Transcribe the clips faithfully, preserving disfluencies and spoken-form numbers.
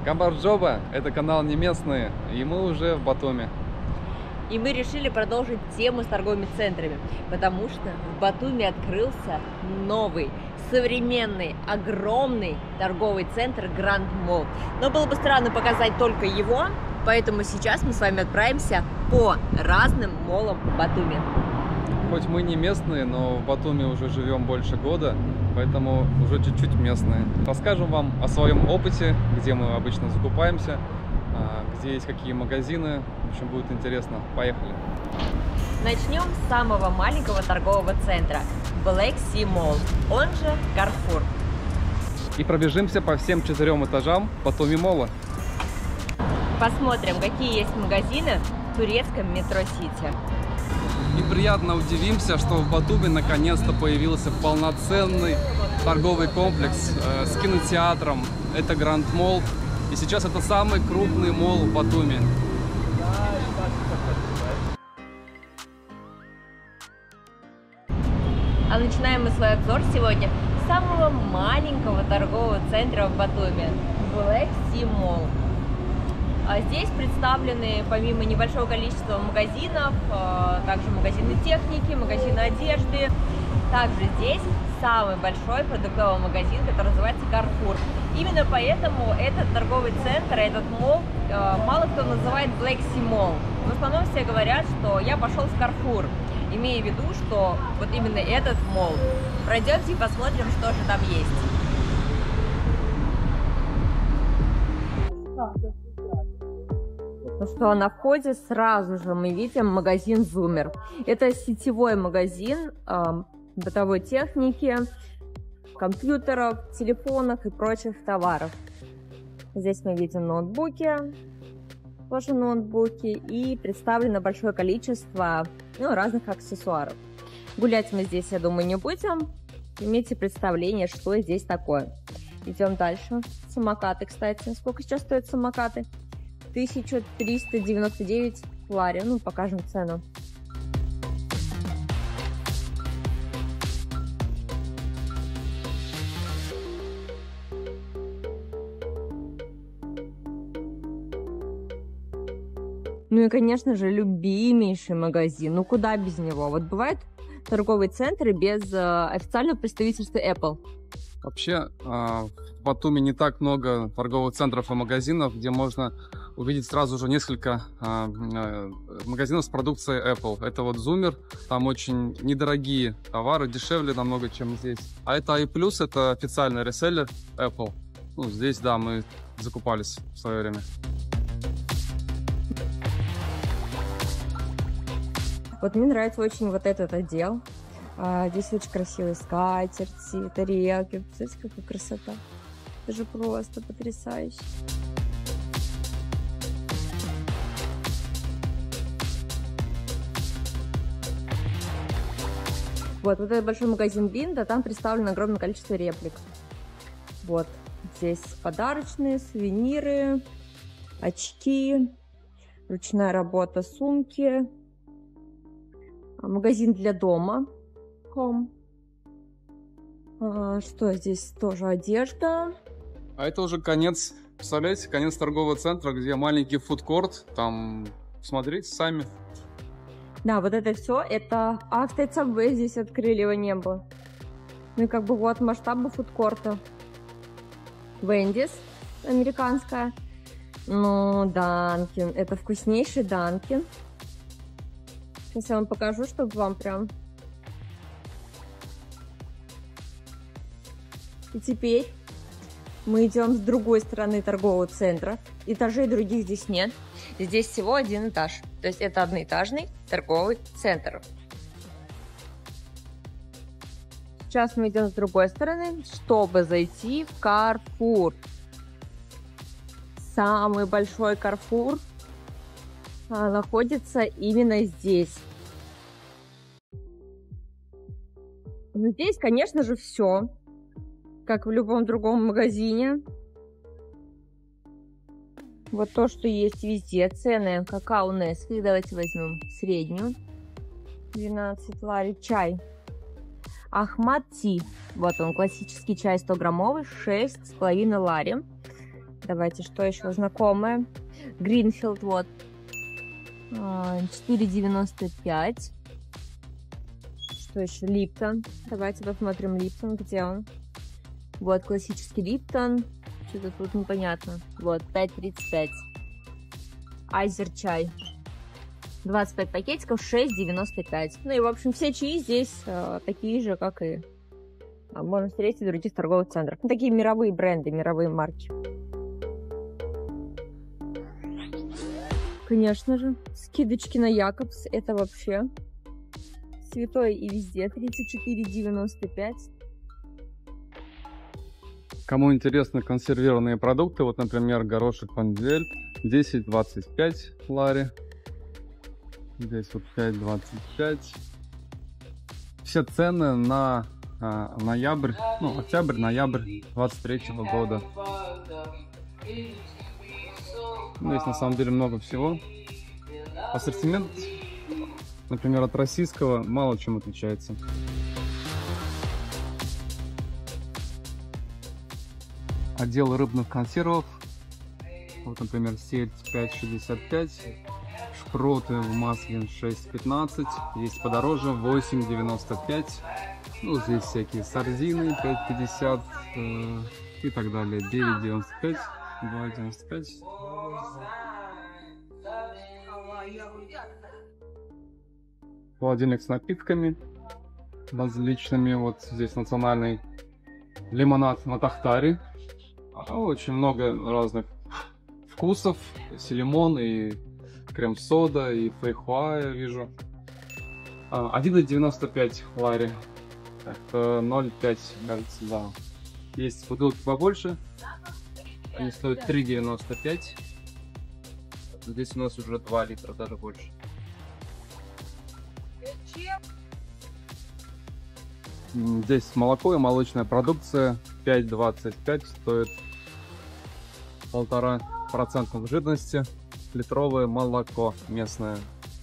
Камбоджоба – это канал не местный, и мы уже в Батуми. И мы решили продолжить тему с торговыми центрами, потому что в Батуми открылся новый, современный, огромный торговый центр Гранд Молл. Но было бы странно показать только его, поэтому сейчас мы с вами отправимся по разным моллам в Батуми. Хоть мы не местные, но в Батуми уже живем больше года, поэтому уже чуть-чуть местные. Расскажем вам о своем опыте, где мы обычно закупаемся, где есть какие магазины. В общем, будет интересно. Поехали! Начнем с самого маленького торгового центра Black Sea Mall, он же Carrefour. И пробежимся по всем четырем этажам Батуми Молла. Посмотрим, какие есть магазины в турецком метро Сити. И приятно удивимся, что в Батуми наконец-то появился полноценный торговый комплекс э, с кинотеатром. Это Гранд Молл. И сейчас это самый крупный молл в Батуми. А начинаем мы свой обзор сегодня с самого маленького торгового центра в Батуми – Black Sea Mall. А здесь представлены, помимо небольшого количества магазинов, также магазины техники, магазины одежды. Также здесь самый большой продуктовый магазин, который называется Carrefour. Именно поэтому этот торговый центр, этот молл, мало кто называет Black Sea Mall. В основном все говорят, что я пошел в Carrefour, имея в виду, что вот именно этот молл. Пройдемте и посмотрим, что же там есть. Ну что, на входе сразу же мы видим магазин Zoomer. Это сетевой магазин э, бытовой техники, компьютеров, телефонов и прочих товаров. Здесь мы видим ноутбуки, тоже ноутбуки, и представлено большое количество ну, разных аксессуаров. Гулять мы здесь, я думаю, не будем. Имейте представление, что здесь такое. Идем дальше. Самокаты, кстати. Сколько сейчас стоят самокаты? тысяча триста девяносто девять лари. Ну, покажем цену. Ну и, конечно же, любимейший магазин. Ну, куда без него? Вот бывают торговые центры без э, официального представительства Apple. Вообще, э, в Батуми не так много торговых центров и магазинов, где можно увидеть сразу же несколько э, э, магазинов с продукцией Apple. Это вот Zoomer, там очень недорогие товары, дешевле намного, чем здесь. А это iPlus, это официальный реселлер Apple. Ну, здесь, да, мы закупались в свое время. Вот мне нравится очень вот этот отдел. А, здесь очень красивые скатерти, тарелки. Смотрите, какая красота. Это же просто потрясающе. Вот, вот этот большой магазин Бинда, там представлено огромное количество реплик. Вот, здесь подарочные, сувениры, очки, ручная работа, сумки. Магазин для дома. Home. А, что здесь? Тоже одежда. А это уже конец, представляете, конец торгового центра, где маленький фудкорт. Там, смотрите сами. Да, вот это все, это... А, кстати, Subway здесь открыли, его не было. Ну и как бы вот масштабы фудкорта. Wendy's, американская. Ну, Данкин. Это вкуснейший Данкин. Сейчас я вам покажу, чтобы вам прям... И теперь мы идем с другой стороны торгового центра. Этажей других здесь нет. Здесь всего один этаж. То есть это одноэтажный торговый центр. Сейчас мы идем с другой стороны, чтобы зайти в Carrefour. Самый большой Carrefour находится именно здесь. Но здесь, конечно же, все, как в любом другом магазине. Вот то, что есть везде. Цены какао Nestle. Давайте возьмем среднюю. двенадцать лари. Чай Ахмад Ти. Вот он, классический чай сто граммовый, шесть с половиной лари. Давайте, что еще знакомое? Гринфилд, вот. четыре девяносто пять. Что еще? Липтон. Давайте посмотрим Липтон, где он. Вот, классический Липтон. Что-то тут непонятно. Вот, пять тридцать пять. Айзер чай. двадцать пять пакетиков, шесть девяносто пять. Ну и, в общем, все чаи здесь э, такие же, как и э, можно встретить в других торговых центрах. Ну, такие мировые бренды, мировые марки. Конечно же, скидочки на Якобс. Это вообще святой и везде. тридцать четыре девяносто пять. Кому интересны консервированные продукты, вот, например, горошек Пандель, десять двадцать пять лари. Здесь вот пять двадцать пять. Все цены на а, ноябрь, ну, октябрь, ноябрь двадцать третьего года. Здесь на самом деле много всего. Ассортимент, например, от российского мало чем отличается. Отдел рыбных консервов. Вот, например, сельдь пять шестьдесят пять. Шпроты в масле шесть пятнадцать. Есть подороже восемь девяносто пять. Ну, здесь всякие сардины пять пятьдесят э, и так далее. девять девяносто пять, два девяносто пять. Холодильник с напитками различными. Вот здесь национальный лимонад на тахтаре. Очень много разных вкусов. И лимон, и крем-сода, и фейхуа я вижу. один девяносто пять лари. Это ноль пять, кажется, да. Есть бутылки побольше. Они стоят три девяносто пять. Здесь у нас уже два литра, даже больше. Здесь молоко и молочная продукция. пять двадцать пять стоит полтора процента жирности. Литровое молоко местное.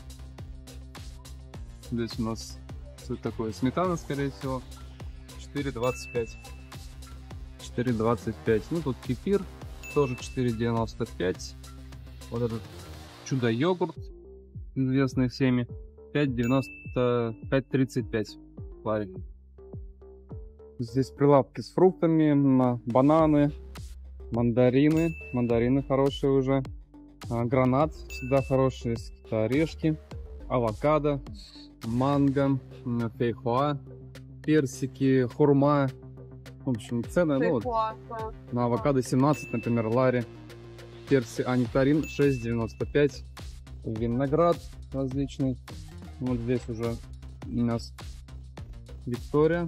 Здесь у нас что такое? Сметана, скорее всего. четыре двадцать пять. четыре двадцать пять. Ну тут кефир тоже четыре девяносто пять. Вот этот чудо-йогурт, известный всеми, пять девяносто пять тридцать пять лари. Здесь прилавки с фруктами, бананы, мандарины. Мандарины хорошие уже. Гранат всегда хорошие, орешки, авокадо, манго, фейхуа, персики, хурма. В общем, цены, ну, вот, на авокадо семнадцать, например, лари. Перси, а нектарин шесть девяносто пять. Виноград различный. Вот здесь уже у нас Виктория.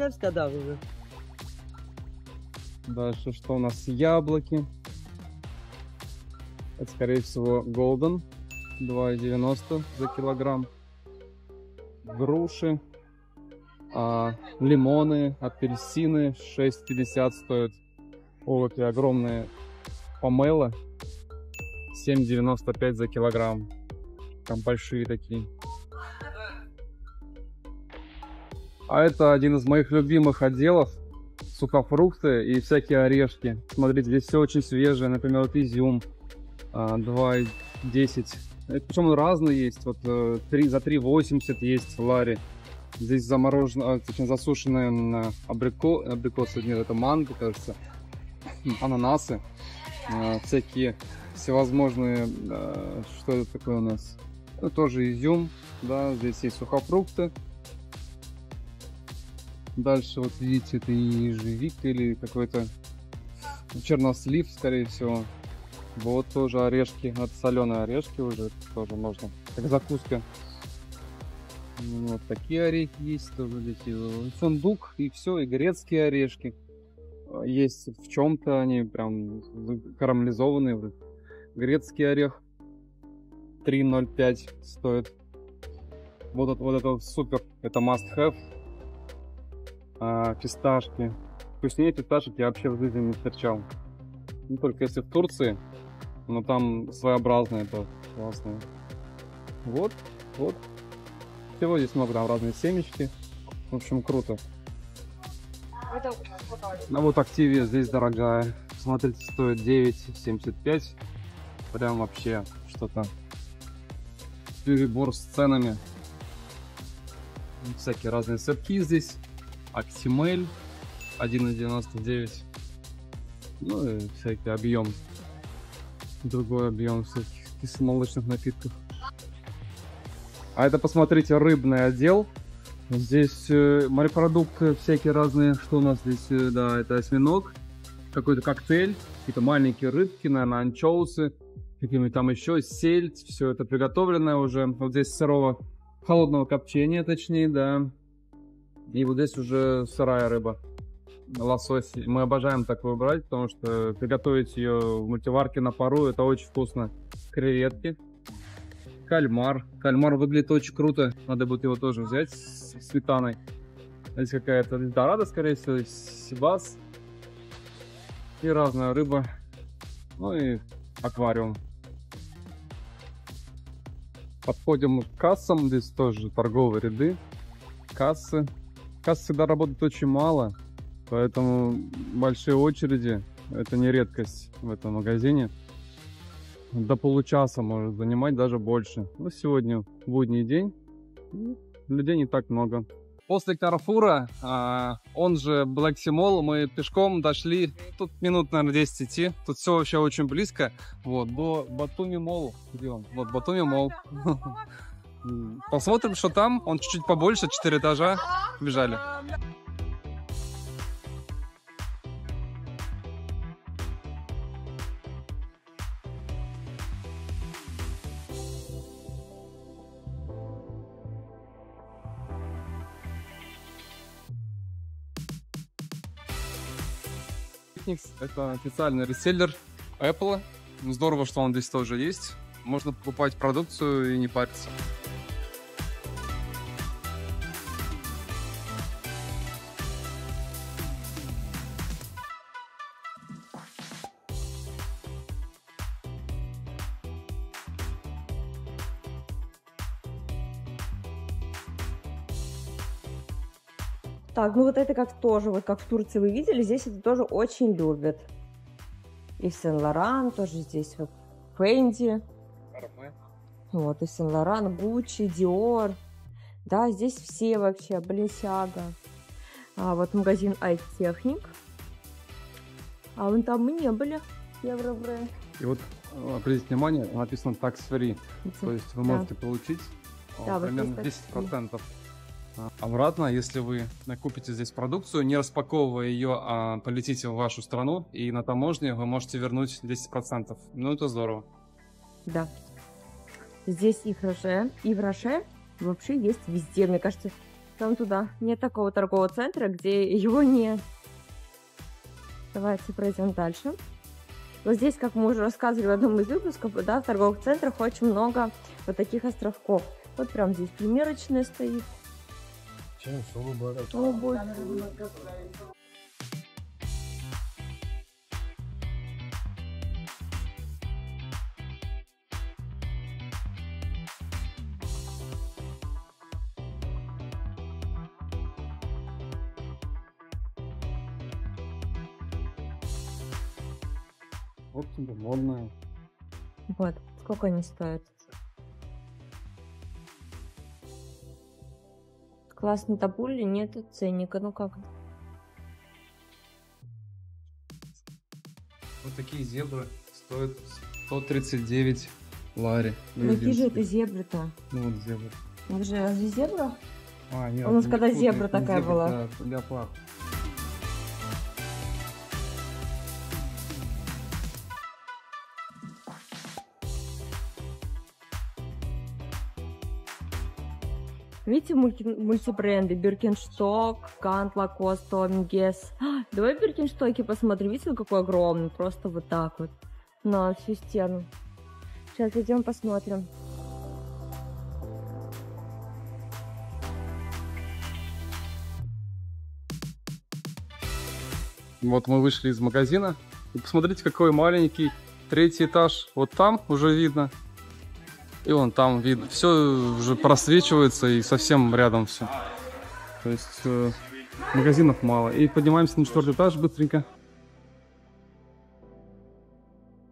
Дальше что у нас? Яблоки. Это, скорее всего, Golden. два девяносто за килограмм. Груши. А, лимоны, апельсины. шесть пятьдесят стоят. Овощи огромные. Помело. семь девяносто пять за килограмм. Там большие такие. А это один из моих любимых отделов. Сухофрукты и всякие орешки. Смотрите, здесь все очень свежее. Например, вот изюм два десять. Причем он разный есть. Вот три, за три восемьдесят есть в ларе. Здесь замороженные, точнее засушенные абрико, абрикосы. Нет, это манго, кажется. Ананасы. Всякие всевозможные. Что это такое у нас? Это тоже изюм. Да, здесь есть сухофрукты. Дальше вот видите, это ежевика или какой-то чернослив, скорее всего. Вот тоже орешки, это соленые орешки уже тоже можно, как закуска. Вот такие орехи есть тоже здесь, фундук и все, и грецкие орешки. Есть в чем-то они прям карамелизованные. Грецкий орех три ноль пять стоит. Вот это, вот это супер, это must have. А, фисташки. Вкуснее фисташек я вообще в жизни не встречал. Ну, только если в Турции. Но там своеобразное, это классное. Вот, вот. Всего здесь много, там разные семечки. В общем, круто. А вот Активия здесь дорогая. посмотрите, стоит девять семьдесят пять. Прям вообще что-то перебор с ценами. Всякие разные сетки здесь. Актимель один девяносто девять. Ну и всякий объем. Другой объем всяких кисломолочных напитков. А это, посмотрите, рыбный отдел. Здесь э, морепродукты всякие разные. Что у нас здесь? Э, да, это осьминог. Какой-то коктейль. Какие-то маленькие рыбки, наверное, анчоусы. Какими там еще. Сельдь. Все это приготовленное уже. Вот здесь сырого, холодного копчения, точнее, да. И вот здесь уже сырая рыба. Лосось. Мы обожаем такую брать, потому что приготовить ее в мультиварке на пару, это очень вкусно. Креветки. Кальмар. Кальмар выглядит очень круто. Надо будет его тоже взять с сметаной. Здесь какая-то эльдорадо, скорее всего, сибас. И разная рыба. Ну и аквариум. Подходим к кассам. Здесь тоже торговые ряды. Кассы. Касс всегда работает очень мало. Поэтому большие очереди. Это не редкость в этом магазине. До получаса может занимать, даже больше. Но сегодня будний день, людей не так много. После Карфура, а, он же Black Sea Mall, мы пешком дошли, тут минут, наверное, десять идти. Тут все вообще очень близко. Вот, до Батуми Молл. Где он? Вот, Батуми Молл. Посмотрим, что там. Он чуть-чуть побольше, четыре этажа. Бежали. Это официальный реселлер Apple. Здорово, что он здесь тоже есть. Можно покупать продукцию и не париться. Так, ну вот это как тоже, вот как в Турции вы видели, здесь это тоже очень любят. И Сен-Лоран тоже здесь вот, Фенди. Вот, и Сен-Лоран, Гуччи, Диор. Да, здесь все вообще, Баленсиага. А вот магазин iTechnic. А вон там мы не были. Евробренд. И вот, обратите внимание, написано tax free. То есть вы можете да. получить да, примерно вот десять процентов. Обратно, если вы накупите здесь продукцию, не распаковывая ее, а полетите в вашу страну, и на таможне вы можете вернуть десять процентов. Ну, это здорово. Да. Здесь и в Роше, и в Роше вообще есть везде. Мне кажется, там туда нет такого торгового центра, где его нет. Давайте пройдем дальше. Вот здесь, как мы уже рассказывали в одном из выпусков, да, в торговых центрах очень много вот таких островков. Вот прям здесь примерочная стоит. Обувь. Вот модная. Вот, сколько они стоят? Классный табулли, нету ценника, ну как? Вот такие зебры стоят сто тридцать девять лари. Какие же это зебры-то? Ну вот зебры. Это же разве зебра? А, нет, у нас когда зебра такая зебра, была. Да, леопард. Видите, мульти мультибренды, Биркенсток, Кант, Лакост, Томми, Гесс. Давай Биркенстоки посмотрим. Видите, какой огромный, просто вот так вот на всю стену. Сейчас идем посмотрим. Вот мы вышли из магазина. И посмотрите, какой маленький третий этаж. Вот там уже видно. И вон там видно. Все уже просвечивается и совсем рядом все. То есть э, магазинов мало. И поднимаемся на четвертый этаж быстренько.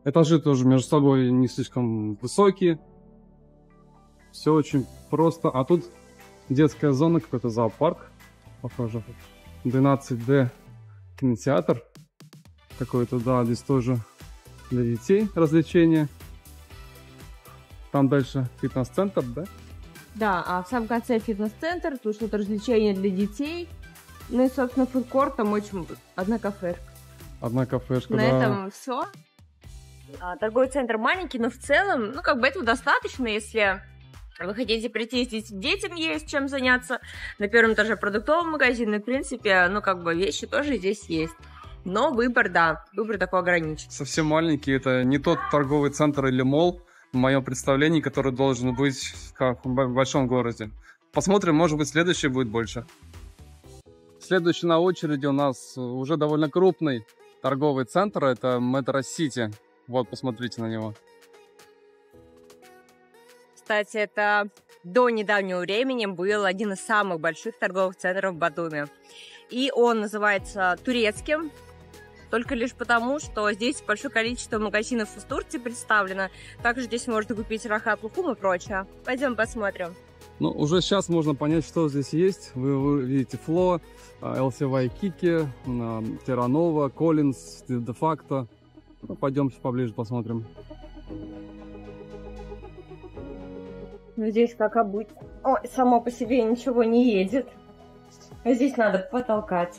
Этажи тоже между собой не слишком высокие. Все очень просто. А тут детская зона, какой-то зоопарк. Похоже. двенадцать дэ кинотеатр. Какой-то, да, здесь тоже для детей развлечения. Там дальше фитнес-центр, да? Да, а в самом конце фитнес-центр, тут что-то развлечения для детей. Ну и, собственно, фудкорт, там очень одна кафешка. Одна кафешка, На да. этом все. А, торговый центр маленький, но в целом, ну, как бы этого достаточно, если вы хотите прийти, здесь детям есть чем заняться. На первом этаже продуктовый магазин, и, в принципе, ну, как бы вещи тоже здесь есть. Но выбор, да, выбор такой ограничен. Совсем маленький, это не тот торговый центр или молл, в моем представлении, который должен быть как в большом городе. Посмотрим, может быть, следующий будет больше. Следующий на очереди у нас уже довольно крупный торговый центр, это Metro City. Вот, посмотрите на него. Кстати, это до недавнего времени был один из самых больших торговых центров в Батуми. И он называется турецким, только лишь потому, что здесь большое количество магазинов из Турции представлено. Также здесь можно купить рахат, лухум и прочее. Пойдем посмотрим. Ну, уже сейчас можно понять, что здесь есть. Вы, вы видите Фло, эл си вай Kiki, Terranova, Collins, De Facto. Ну, пойдемте поближе посмотрим. Ну, здесь как обычно. Ой, само по себе ничего не едет. А здесь надо потолкать.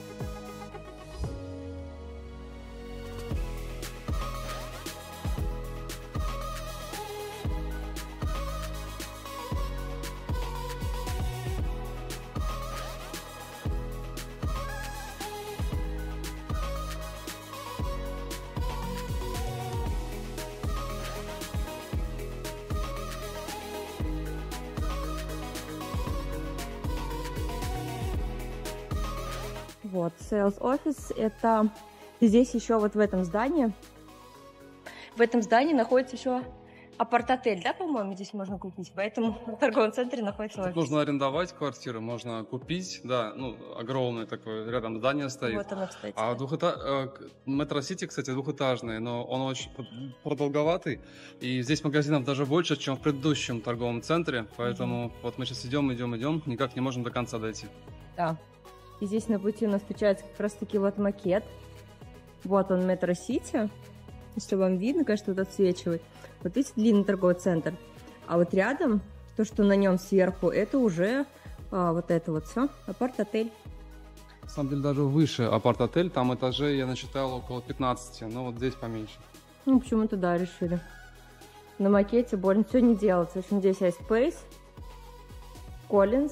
Вот, Sales Office, это здесь еще вот в этом здании. В этом здании находится еще апарт-отель, да, по-моему, здесь можно купить. Поэтому в торговом центре находится офис. Тут можно арендовать квартиры, можно купить, да, ну, огромное такое, рядом здание стоит. Вот оно, кстати. А двухэтаж... Metro City, кстати, двухэтажный, но он очень продолговатый. И здесь магазинов даже больше, чем в предыдущем торговом центре. Поэтому mm-hmm. вот мы сейчас идем, идем, идем, никак не можем до конца дойти. Да. И здесь на пути у нас встречается как раз таки вот макет. Вот он, Metro City. Если вам видно, конечно, тут отсвечивает. Вот видите, длинный торговый центр. А вот рядом, то, что на нем сверху, это уже а, вот это вот все, апарт-отель. На самом деле даже выше апарт-отель, там этажей я насчитал около пятнадцати, но вот здесь поменьше. Ну, почему-то, да, решили. На макете больше все не делается. В общем, здесь есть Space, Collins.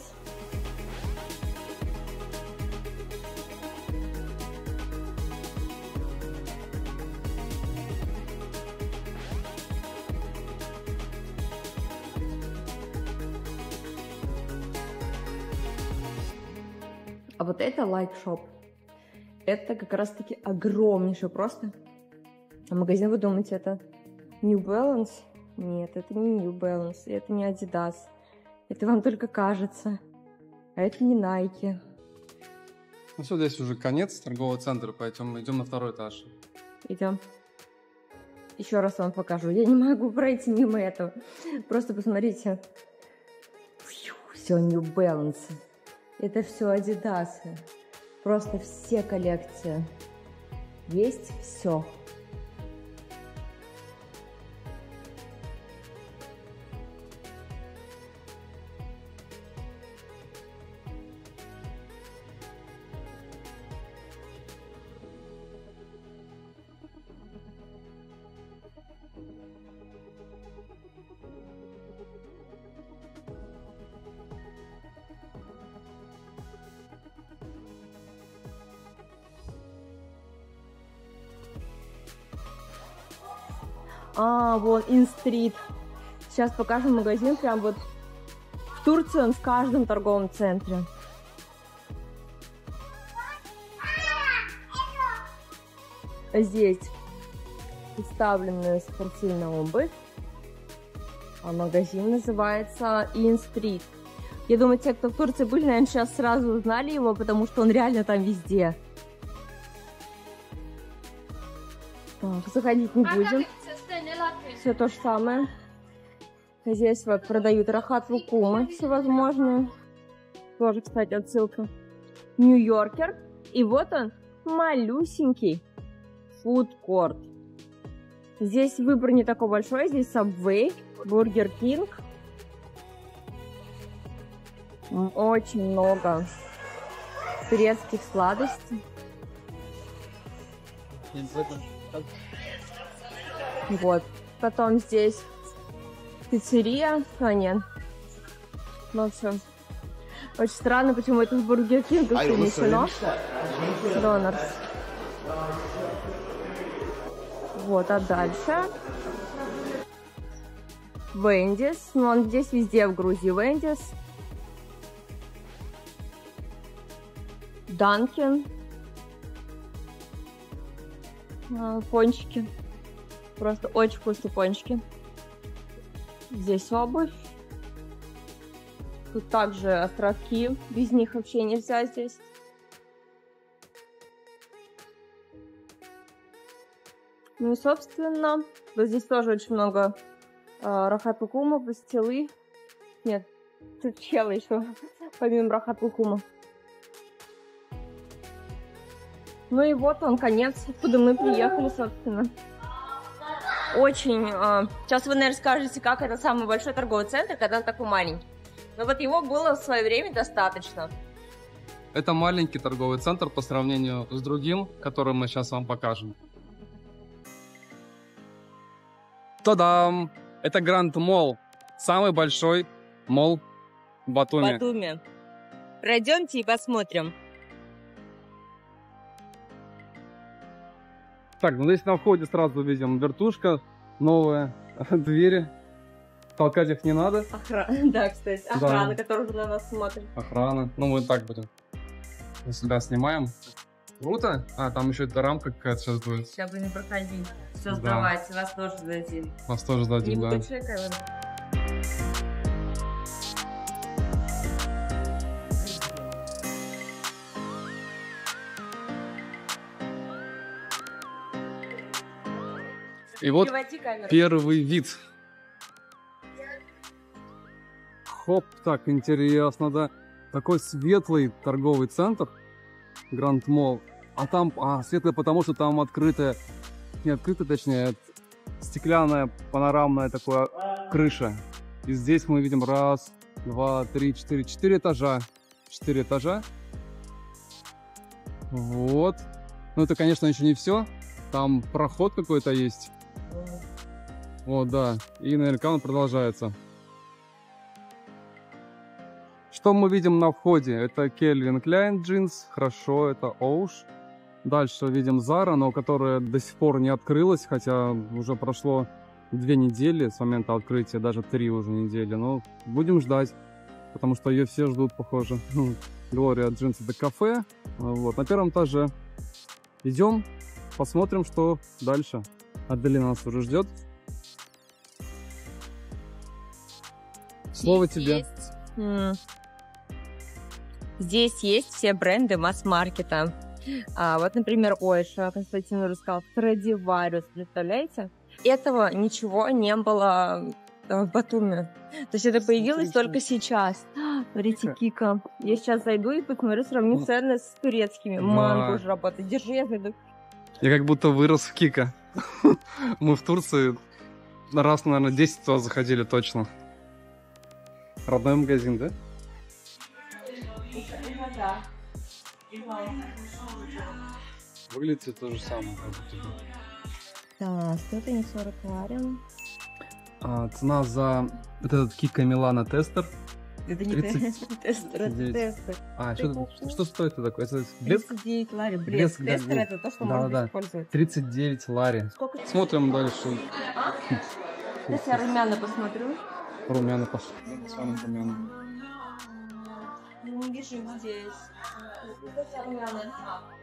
А вот это Like Shop. Это как раз таки огромнейший просто магазин. Вы думаете, это New Balance? Нет, это не New Balance, это не Adidas. Это вам только кажется. А это не Nike. Ну все, здесь уже конец торгового центра, поэтому идем на второй этаж. Идем. Еще раз вам покажу. Я не могу пройти мимо этого. Просто посмотрите. Фью, все New Balance. Это все Adidas. Просто все коллекции. Есть все. А, вот, InStreet. Сейчас покажем магазин прям вот в Турции, он в каждом торговом центре. Здесь представлены спортивная обувь. А магазин называется InStreet. Я думаю, те, кто в Турции были, наверное, сейчас сразу узнали его, потому что он реально там везде. Так, заходить не будем. Все то же самое. Здесь вот продают рахат лукумы всевозможные. Тоже, кстати, отсылка. Нью-Йоркер. И вот он, малюсенький фудкорт. Здесь выбор не такой большой. Здесь Subway, Burger King. Очень много турецких сладостей. Вот. Потом здесь пиццерия. А, нет. Ну все. Очень странно, почему это в Бургер Кинг перенесено. Донорс. Вот, а дальше Вендис. Ну, он здесь везде в Грузии Вендис. Данкин. Пончики. Просто очень вкусные пончики. Здесь обувь. Тут также островки. Без них вообще нельзя здесь. Ну и, собственно, вот здесь тоже очень много э, рахат лукума, пастилы. Нет, тут челы еще, помимо рахат лукума. Ну и вот он, конец, откуда мы приехали, собственно. Очень... Э, сейчас вы, наверное, скажете, как это самый большой торговый центр, когда он такой маленький. Но вот его было в свое время достаточно. Это маленький торговый центр по сравнению с другим, который мы сейчас вам покажем. Та-дам! Это Grand Mall. Самый большой молл в Батуми. Батуми. Пройдемте и посмотрим. Так, ну здесь на входе сразу видим вертушка, новые двери. Толкать их не надо. Охрана, да, кстати, охрана, да. которая на нас смотрит. Охрана. Ну, мы так будем. Мы сюда снимаем. Круто. А, там еще эта рамка какая-то сейчас будет. Сейчас будем проходить. Все да. сдавать, вас тоже сдадим. Вас тоже сдадим, да. И вот первый вид. Хоп, так интересно, да. Такой светлый торговый центр, Grand Mall. А там, а, светлый, потому что там открытая, не открытая, точнее, стеклянная, панорамная такая крыша. И здесь мы видим раз, два, три, четыре, четыре этажа. Четыре этажа. Вот. Ну, это, конечно, еще не все. Там проход какой-то есть. Вот, да. И наверняка он продолжается. Что мы видим на входе? Это Calvin Klein джинс. Хорошо, это Оуш. Дальше видим Zara, но которая до сих пор не открылась, хотя уже прошло две недели с момента открытия, даже три уже недели. Но будем ждать, потому что ее все ждут, похоже. Gloria Jeans — это кафе. Вот, на первом этаже. Идем, посмотрим, что дальше. Аделина нас уже ждет. Слово Здесь тебе. Есть... Mm. Здесь есть все бренды масс-маркета. А, вот, например, Ойша, Константин уже сказал, Stradivarius, представляете? Этого ничего не было в Батуми. То есть это появилось Отлично. Только сейчас. Смотрите, Кика. Я сейчас зайду и посмотрю, сравню цены с турецкими. Да. Манго уже работает. Держи, я зайду. Я как будто вырос в Кика. Мы в Турции раз, наверное, десять туда заходили точно. Родной магазин, да? Да. Выглядит все то же самое. Да, стоит они сорок лари. А, цена за вот этот Кика Милана тестер. Это не тридцать... тестер, это тестер. А, что, что стоит это такое? Это блеск? тридцать девять лари. Блеск. Блеск тестер — это то, что да, можно да. использовать. тридцать девять лари. Сколько? Смотрим дальше. А? Сейчас я румяна посмотрю. Румяна посмотрим. Посмотрим румяна. Не вижу их здесь. Сейчас румяна.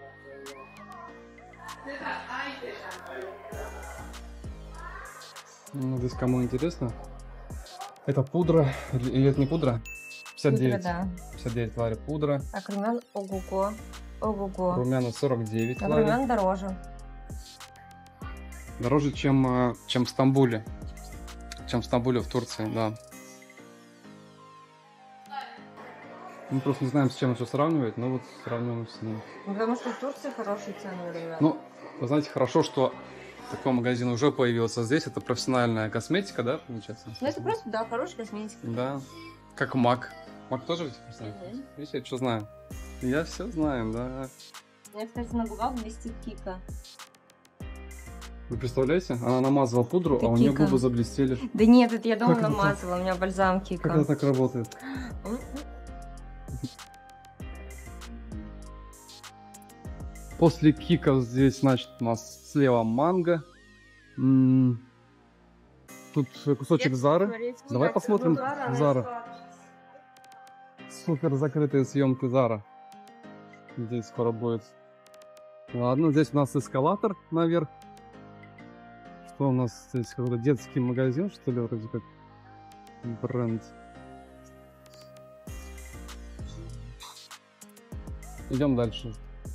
Ну, здесь кому интересно. Это пудра, или это не пудра? пятьдесят девять. Пудра, да. пятьдесят девять лари пудра. Так, румян, ого-го. Ого-го. Румяна сорок девять а лари. Румян дороже. Дороже, чем, э, чем в Стамбуле. Чем в Стамбуле, в Турции, да. Мы просто не знаем, с чем еще сравнивать, но вот сравниваем с ним. Ну, потому что в Турции хорошие цены, ребят. Ну, вы знаете, хорошо, что такой магазин уже появился здесь. Это профессиональная косметика, да, получается? Ну, это просто, да, хорошая косметика. Да. Как Мак. Мак тоже ведь профессиональный? Мгм. Видите, я что знаю. Я все знаю, да. Я, кстати, на губах блестит Кика. Вы представляете? Она намазала пудру, Это а у нее Кика. губы заблестели. Да нет, это я дома Как это так? намазала, у меня бальзам Как Кика. это так работает? М, После киков здесь, значит, у нас слева манго. М, Тут кусочек Зары. смотрите, Давай кстати, посмотрим ну, Зара, она Зара. из- Супер закрытые съемки Зара. Здесь скоро будет. Ладно, здесь у нас эскалатор наверх. Что у нас здесь? Какой-то детский магазин, что ли, вроде как. Бренд. Идем дальше.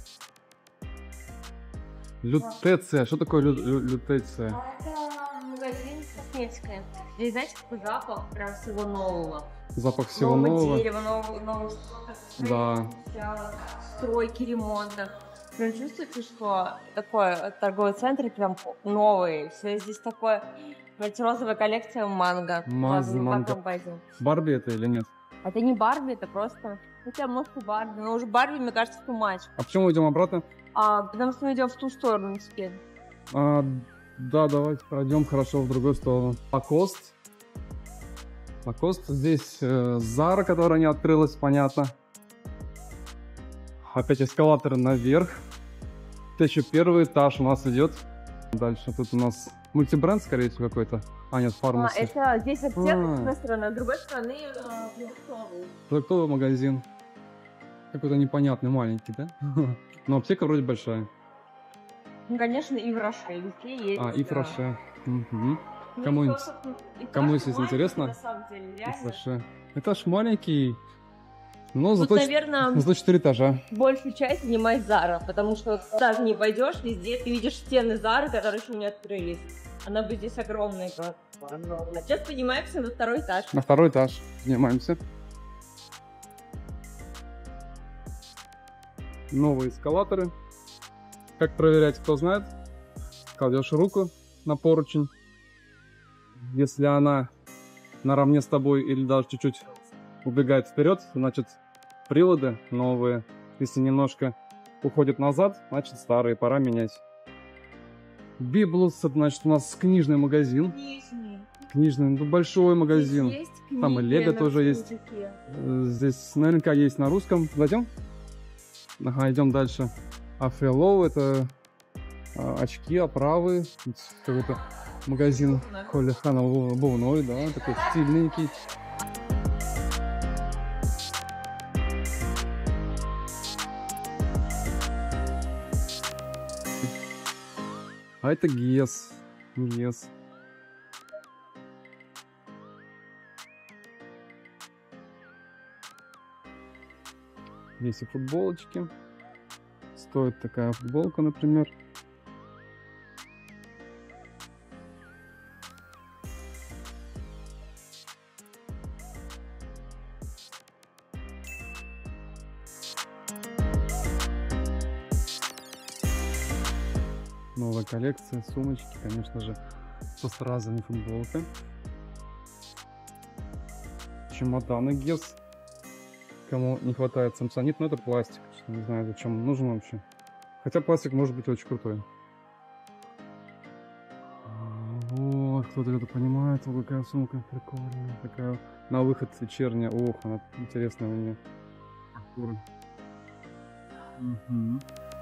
Лютеция. Что такое лю- лю- лютеция? Это магазин косметика. Здесь, знаете, какой запах прям всего нового. Запах всего нового нового. дерева, нового, нового Да. вся стройки, ремонтов. Прям чувствуете, что такой торговый центр прям новый. Все здесь такое. Знаете, розовая коллекция манго. Маз- Сразу на манго. таком базе. Барби это или нет? Это не Барби, это просто... Хотя, может, и Барби. Но уже Барби, мне кажется, too much. А почему идем обратно? А, потому что мы идем в ту сторону теперь. А, да, давайте пройдем хорошо в другую сторону. Лакост. Лакост. Здесь э, Зара, которая не открылась, понятно. Опять эскалатор наверх. Это еще первый этаж у нас идет. Дальше тут у нас мультибренд, скорее всего, какой-то. А, нет, А, фармаси. это здесь аптека, с А. одной стороны, а с другой стороны э, продуктовый. Продуктовый магазин. Какой-то непонятный, маленький, да? Но аптека вроде большая. Ну, конечно, и в Роше, везде есть. А, и да. Фроше. Мгм. Ну, Кому что, ин- собственно, и кому так если маленький, интересно, на самом деле, И реально. Фроше. Этаж маленький. Но Тут, зато, ч- наверное, зато четыре этажа. большую часть занимает Зара, потому что так не пойдешь, везде ты видишь стены Зары, которые еще не открылись. Она бы здесь огромная. как. А сейчас поднимаемся на второй этаж. На второй этаж. Поднимаемся. Новые эскалаторы. Как проверять, кто знает? Кладешь руку на поручень. Если она наравне с тобой или даже чуть-чуть убегает вперед, значит приводы новые. Если немножко уходит назад, значит старые, пора менять. Библус, это значит у нас книжный магазин. Книжный. Книжный, ну, большой магазин. Здесь есть Там и книги Лего на тоже всем есть. языке. Э, Здесь наверняка есть на русском. Зайдем? Ага, идем дальше. Афелоу это а, очки, оправы. Тут какой-то магазин Коля Ханова обувной, да, такой стильненький. А это Гес. Гес. Есть и футболочки. Стоит такая футболка, например. Новая коллекция, сумочки, конечно же, со стразами футболка. Чемоданы Гес. Кому не хватает самсонит, но это пластик. Не знаю, зачем он нужен вообще. Хотя пластик может быть очень крутой. Вот, кто-то это понимает. Вот какая сумка прикольная. Такая на выход вечерняя. Ох, она интересная у нее. Фактура. Мгм.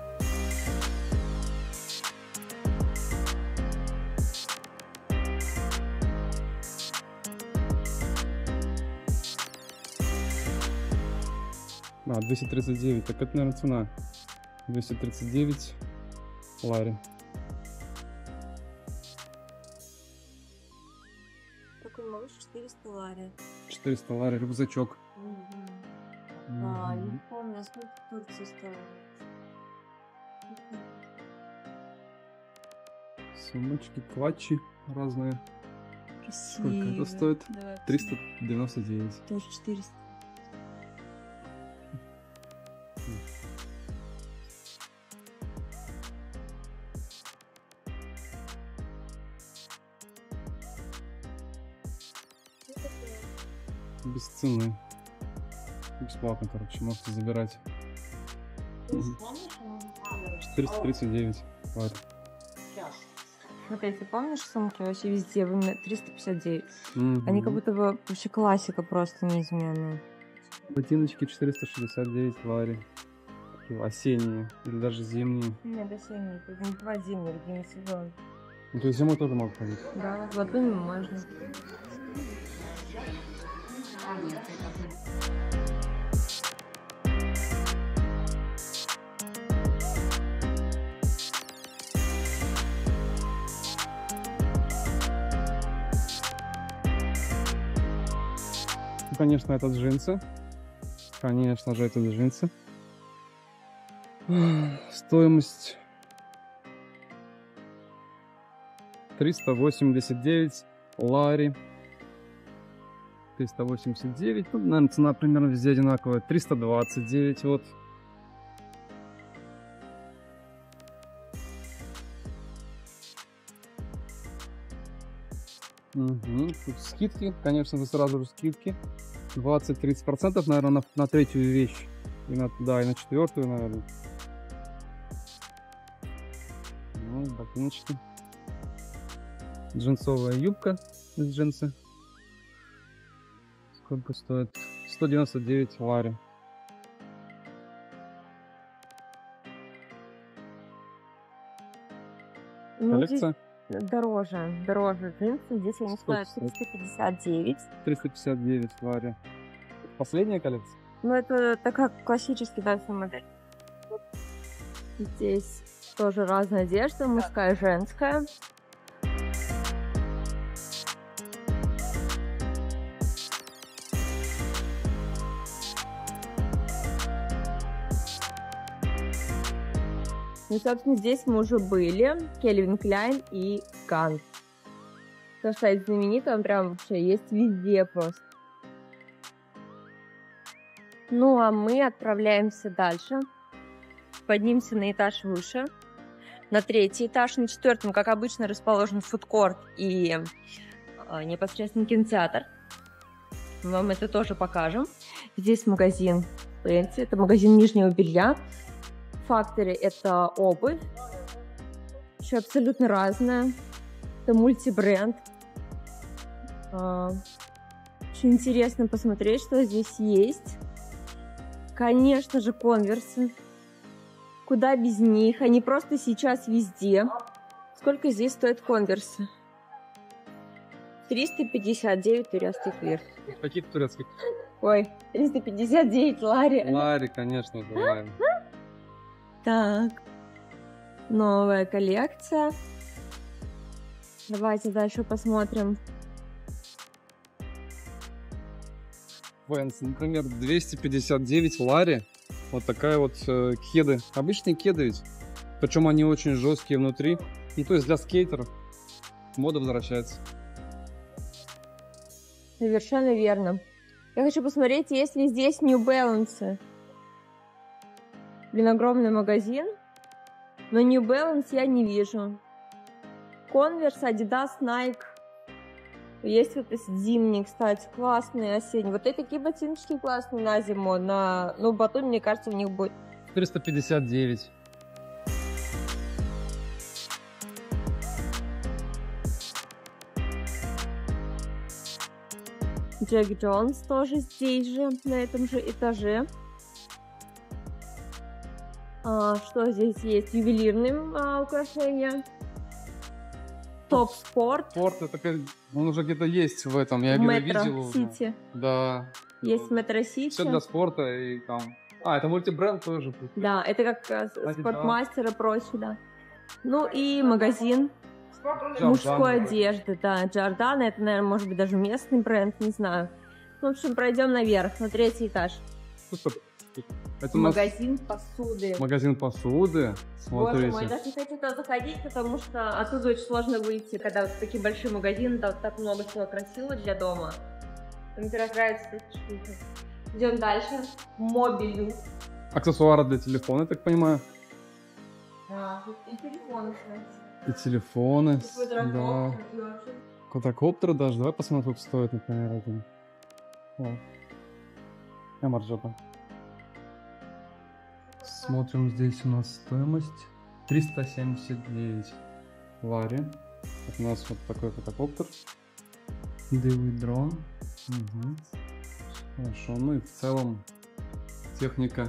А, двести тридцать девять, так это, наверное, цена. двести тридцать девять лари. Такой малыш четыреста лари. четыреста лари, рюкзачок. А, не Мгм. помню, а сколько в Турции стоит. Сумочки, клатчи разные. Красиво. Сколько это стоит? Давай триста девяносто девять. тоже четыреста. Без цены. Бесплатно, короче, можете забирать. четыреста тридцать девять. Вот. Смотрите, помнишь сумки вообще везде? Вы мне триста пятьдесят девять. Мгм. Они как будто бы вообще классика просто неизменная. Ботиночки четыреста шестьдесят девять лари. Такие осенние или даже зимние. Нет, осенние, это не два зимних, это не сезон. Ну, то есть зимой тоже могут ходить. Да, в Батуми можно. Ну, конечно, это джинсы. Конечно же, это джинсы. Стоимость триста восемьдесят девять лари. триста восемьдесят девять. Ну, наверное, цена примерно везде одинаковая. триста двадцать девять. Вот. Угу. Тут скидки, конечно же, сразу же скидки. двадцать-тридцать процентов, наверное, на, на третью вещь. И на, да, и на четвертую, наверное. Ну, ботиночки. Джинсовая юбка из джинсы. Сколько стоит? сто девяносто девять лари. Ну, Коллекция? здесь дороже, дороже джинсы. Здесь они Сколько стоят стоит? триста пятьдесят девять. триста пятьдесят девять лари. Последняя коллекция? Ну, это такая классический, да, вся модель. Здесь тоже разная одежда, мужская, женская. Ну, собственно, здесь мы уже были. Кельвин Кляйн и Ганс. То, что это знаменито, он прям вообще есть везде просто. Ну, а мы отправляемся дальше. Поднимемся на этаж выше. На третий этаж. На четвертом, как обычно, расположен фудкорт и э, непосредственно кинотеатр. Мы вам это тоже покажем. Здесь магазин Пенси. Это магазин нижнего белья. Factory — это обувь. Еще абсолютно разная. Это мультибренд. А, очень интересно посмотреть, что здесь есть. Конечно же, конверсы. Куда без них? Они просто сейчас везде. Сколько здесь стоят конверсы? триста пятьдесят девять турецких лир. Каких турецких? Ой, триста пятьдесят девять лари. Лари, конечно, знаем. Так, новая коллекция. Давайте дальше посмотрим. Вэнс, например, двести пятьдесят девять лари. Вот такая вот э, кеды. Обычные кеды ведь. Причем они очень жесткие внутри. И то есть для скейтеров мода возвращается. Совершенно верно. Я хочу посмотреть, есть ли здесь New Balance. Блин, огромный магазин. Но New Balance я не вижу. Converse, Adidas, Nike. Есть вот эти зимние, кстати, классные, осенние. Вот эти такие ботиночки классные на зиму. На... Ну, Батуми, мне кажется, у них будет... триста пятьдесят девять. Джек Джонс тоже здесь же, на этом же этаже. А, что здесь есть? Ювелирные а, украшения. Топ Спорт. Спорт, это как... он уже где-то есть в этом. Я его видел уже. Сити. Да. Есть Метро Сити. Все для спорта и там... А, это мультибренд тоже. Да, это как а, Кстати, спортмастер и прочее, да. Ну и магазин Джордан. мужской одежды, да. Джордан, это, наверное, может быть даже местный бренд, не знаю. В общем, пройдем наверх, на третий этаж. Ну, стоп. Это у нас магазин посуды. магазин посуды. Боже мой, Смотрите. даже не хочу туда заходить, потому что оттуда очень сложно выйти, когда вот такие большие магазины, там так много всего красивого для дома. Мне нравятся эти штуки. Идем дальше. Мобилю. Аксессуары для телефона, я так понимаю. А, тут и телефоны, кстати. И телефоны. И Да. квадрокоптер, и вообще. Квадрокоптер даже. Давай посмотрим, сколько стоит, например, один. О. Я маржоба. Смотрим, здесь у нас стоимость триста семьдесят девять лари. Вот у нас вот такой квадрокоптер. Дивый дрон. Угу. Хорошо. Ну и в целом техника.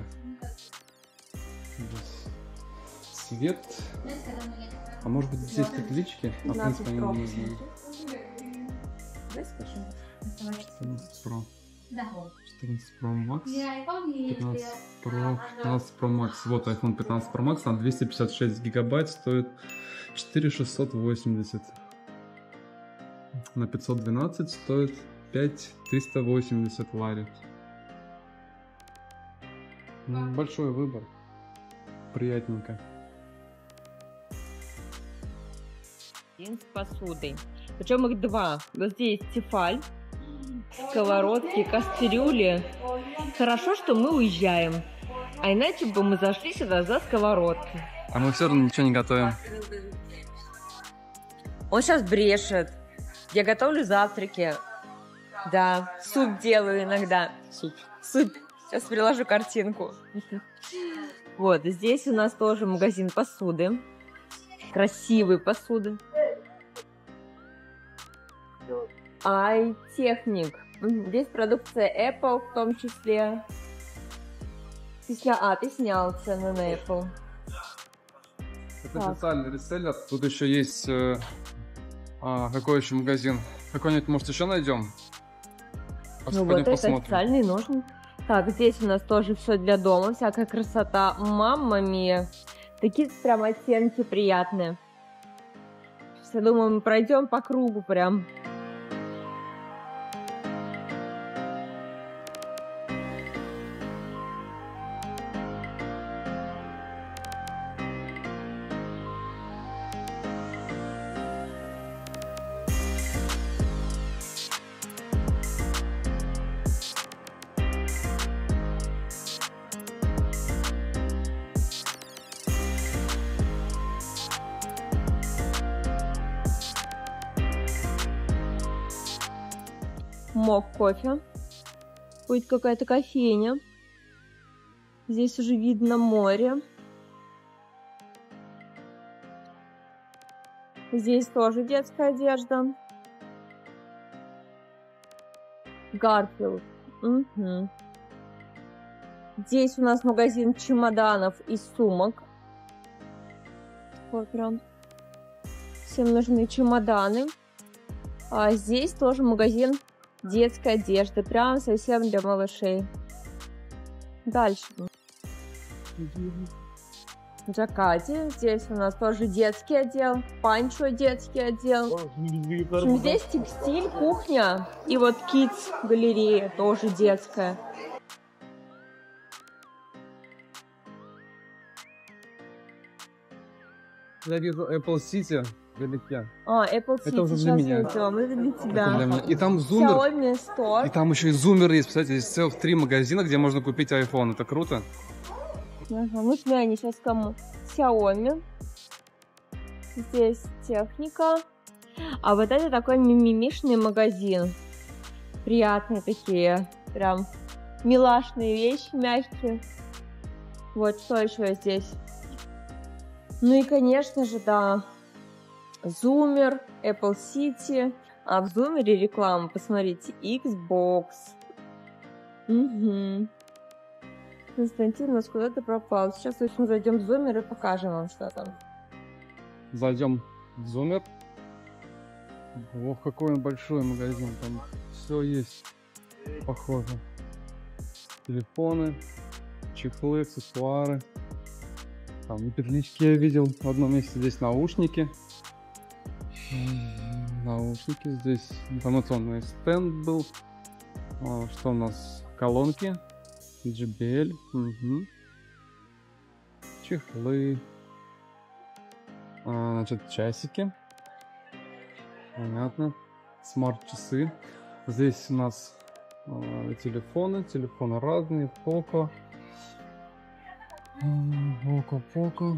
Здесь свет. А может быть здесь таблички? А в принципе они не нужны. четырнадцать Pro. четырнадцать Pro Max. пятнадцать Pro. пятнадцать Pro Max. Вот iPhone пятнадцать Pro Max. На двести пятьдесят шесть гигабайт стоит четыре тысячи шестьсот восемьдесят. На пятьсот двенадцать стоит пять тысяч триста восемьдесят лари. Ну, большой выбор. Приятненько. С посудой. Причем их два. Вот здесь тефаль, сковородки, кастрюли. Хорошо, что мы уезжаем. А иначе бы мы зашли сюда за сковородкой. А мы все равно ничего не готовим. Он сейчас брешет. Я готовлю завтраки. Да, суп делаю иногда. Суп. Суп. Сейчас приложу картинку. Вот, здесь у нас тоже магазин посуды. Красивой посуды. iTechnic. Здесь продукция Apple в том числе. Ты сня... А, ты снял цены на Apple. Это Так. официальный реселлер. Тут еще есть... э, а, какой еще магазин? Какой-нибудь, может, еще найдем? Пос- Ну пойдем вот это посмотрим. официальный нужен. Так, здесь у нас тоже все для дома, всякая красота. Мамма мия. Такие прям оттенки приятные. Сейчас, я думаю, мы пройдем по кругу прям. Мок кофе. Будет какая-то кофейня. Здесь уже видно море. Здесь тоже детская одежда. Гарфилд. Угу. Здесь у нас магазин чемоданов и сумок. Вот прям. Всем нужны чемоданы. А здесь тоже магазин детской одежды. Прям совсем для малышей. Дальше. Джакади. Здесь у нас тоже детский отдел. Панчо детский отдел. В общем, здесь текстиль, кухня. И вот Kids галерея тоже детская. Я вижу Apple City вдалеке. А, Apple City. Это уже для сейчас меня. найдем. Это для тебя. Это для меня. И там зумер. Xiaomi Store. И там еще и зумер есть. Представляете, здесь целых три магазина, где можно купить iPhone. Это круто. Ага, нужны они сейчас кому? Xiaomi. Здесь техника. А вот это такой мимимишный магазин. Приятные такие. Прям милашные вещи, мягкие. Вот что еще здесь. Ну и, конечно же, да. Зумер, Apple City. А в зумере реклама, посмотрите, Xbox. Угу. Константин, у нас куда-то пропал. Сейчас, в общем, зайдем в зумер и покажем вам, что там. Зайдем в зумер. Ох, какой он большой магазин. Там все есть. Похоже. Телефоны, чехлы, аксессуары. Там на петличке я видел в одном месте. Здесь наушники. Наушники. Здесь информационный стенд был. А, что у нас? Колонки. джей би эл. Угу. Чехлы. А, значит, часики. Понятно. Смарт-часы. Здесь у нас э, телефоны. Телефоны разные. Poco. Poco, Poco.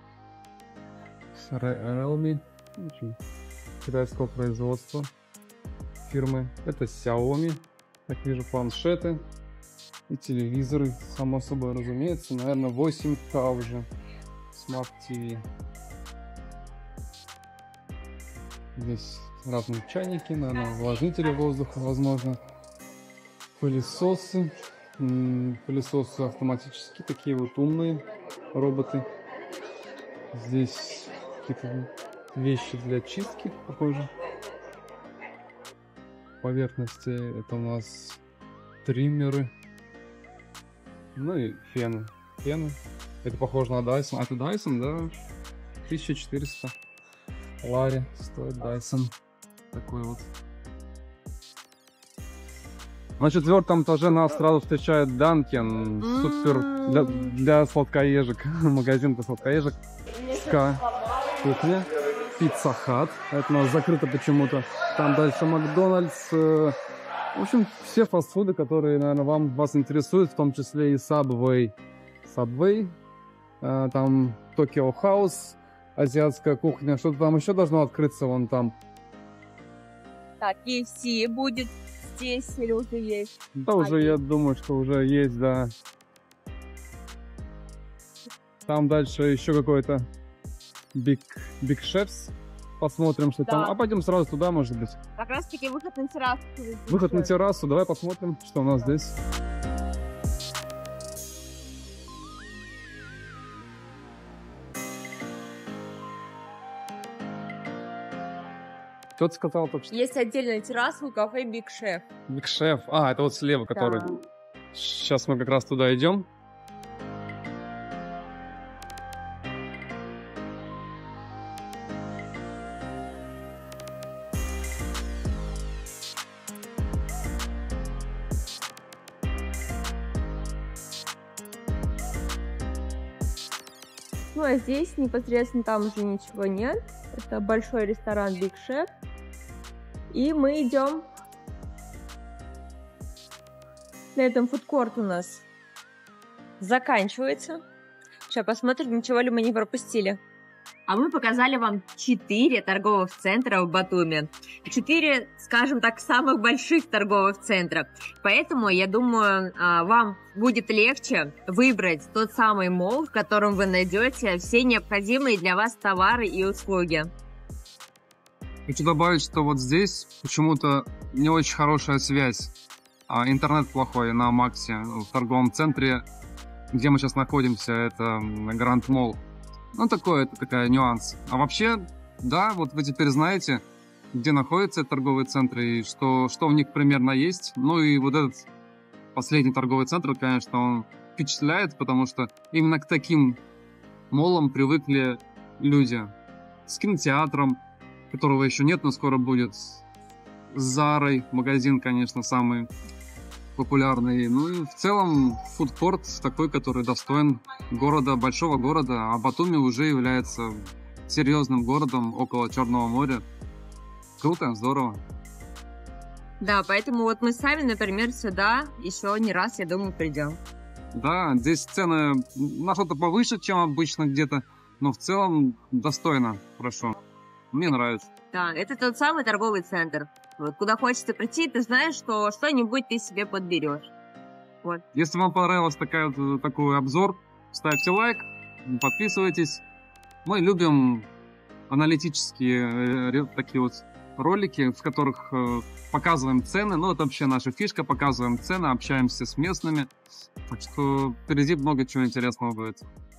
Realme. Очень китайского производства фирмы. Это Xiaomi. Как вижу, планшеты и телевизоры. Само собой разумеется. Наверное, восемь ка уже. Smart ти ви. Здесь разные чайники, наверное, увлажнители воздуха, возможно. Пылесосы. Пылесосы автоматические, такие вот умные роботы. Здесь какие-то вещи для чистки, похоже. Поверхности это у нас триммеры. Ну и фены. Фены. Это похоже на Dyson. А это Dyson, да? тысяча четыреста. Лари стоит Dyson. Такой вот. На четвертом этаже нас сразу встречает Dunkin'. Супер для, для сладкоежек. Магазин для сладкоежек. Ска. Кухня. Pizza Hut. Это у нас закрыто почему-то. Там дальше Макдональдс. В общем, все фастфуды, которые, наверное, вам, вас интересуют, в том числе и Subway. Subway. Там Tokyo House. Азиатская кухня. Что-то там еще должно открыться вон там. Так, кей эф си будет здесь или уже есть? Да, уже, я думаю, что уже есть, да. Там дальше еще какой-то Big, Big Chefs. Посмотрим, что да. Там. А пойдем сразу туда, может быть. Как раз таки выход на террасу. Выход на террасу. Давай посмотрим, что у нас здесь. Кто ты сказал только что? Есть отдельная терраса у кафе Big Chef. Big Chef. А, это вот слева, который. Да. Сейчас мы как раз туда идем. Ну а здесь непосредственно там уже ничего нет. Это большой ресторан Big Chef. И мы идем. На этом фудкорт у нас заканчивается. Сейчас посмотрим, ничего ли мы не пропустили. А мы показали вам четыре торговых центра в Батуми. Четыре, скажем так, самых больших торговых центра. Поэтому, я думаю, вам будет легче выбрать тот самый молл, в котором вы найдете все необходимые для вас товары и услуги. Хочу добавить, что вот здесь почему-то не очень хорошая связь. А интернет плохой на Максе, в торговом центре, где мы сейчас находимся, это Гранд Молл. Ну, такой, это такая нюанс. А вообще, да, вот вы теперь знаете, где находятся торговые центры и что, что в них примерно есть. Ну и вот этот последний торговый центр, конечно, он впечатляет, потому что именно к таким моллам привыкли люди. С кинотеатром, которого еще нет, но скоро будет. С Зарой, магазин, конечно, самый популярный. Ну и в целом фудкорт такой, который достоин города, большого города. А Батуми уже является серьезным городом около Черного моря. Круто, здорово. Да, поэтому вот мы сами, например, сюда еще не раз, я думаю, придем. Да, здесь цены на что-то повыше, чем обычно где-то, но в целом достойно, хорошо. Мне нравится. Да, это тот самый торговый центр. Вот, куда хочется прийти, ты знаешь, что что-нибудь ты себе подберешь. Вот. Если вам понравился такая, такой обзор, ставьте лайк, подписывайтесь. Мы любим аналитические такие вот ролики, в которых показываем цены. Ну, это вообще наша фишка, показываем цены, общаемся с местными. Так что впереди много чего интересного будет.